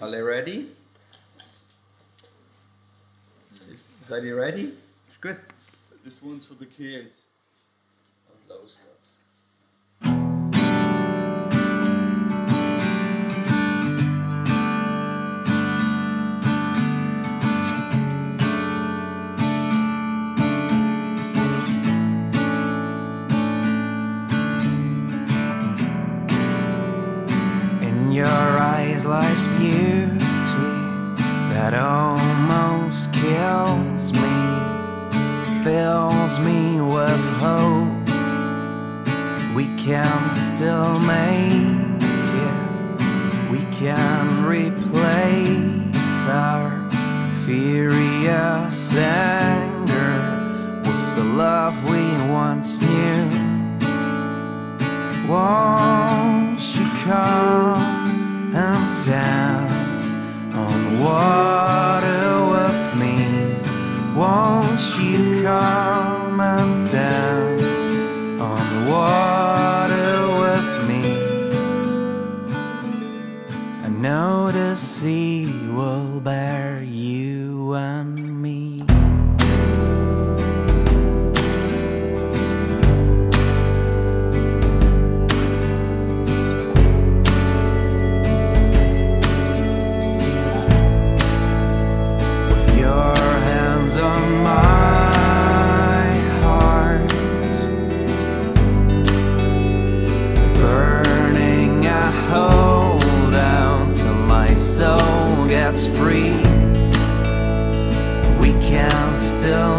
Are they ready? Seid ihr ready? Good. This one's for the kids. Und los geht's. In your eyes lies beauty that almost kills me, fills me with hope. We can still make it. We can replace our furious anger with the love we once knew. Won't you come and dance on water with me? Won't you come and dance on water with me? I know the sea will bear you and me. On my heart, burning, I hold out till my soul gets free. We can still